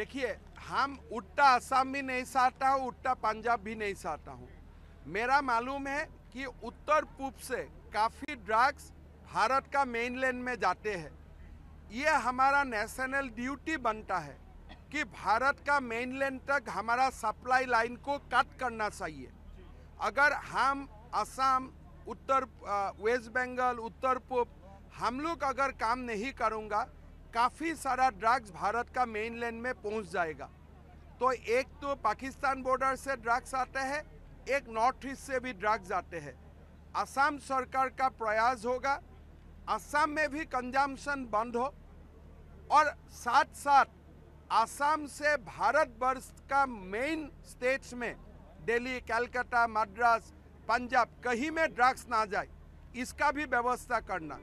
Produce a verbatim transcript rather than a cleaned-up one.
देखिए, हम उल्टा असम भी नहीं चाहता हूँ, उल्टा पंजाब भी नहीं चाहता हूँ। मेरा मालूम है कि उत्तर पूर्व से काफ़ी ड्रग्स भारत का मेनलैंड में जाते हैं। ये हमारा नेशनल ड्यूटी बनता है कि भारत का मेनलैंड तक हमारा सप्लाई लाइन को कट करना चाहिए। अगर हम असम, उत्तर वेस्ट बंगाल, उत्तर पूर्व हम लोग अगर काम नहीं करूँगा, काफ़ी सारा ड्रग्स भारत का मेनलैंड में पहुंच जाएगा। तो एक तो पाकिस्तान बॉर्डर से ड्रग्स आते हैं, एक नॉर्थ ईस्ट से भी ड्रग्स आते हैं। असम सरकार का प्रयास होगा असम में भी कंजम्पशन बंद हो, और साथ साथ असम से भारत वर्ष का मेन स्टेट्स में दिल्ली, कलकत्ता, मद्रास, पंजाब कहीं में ड्रग्स ना जाए, इसका भी व्यवस्था करना।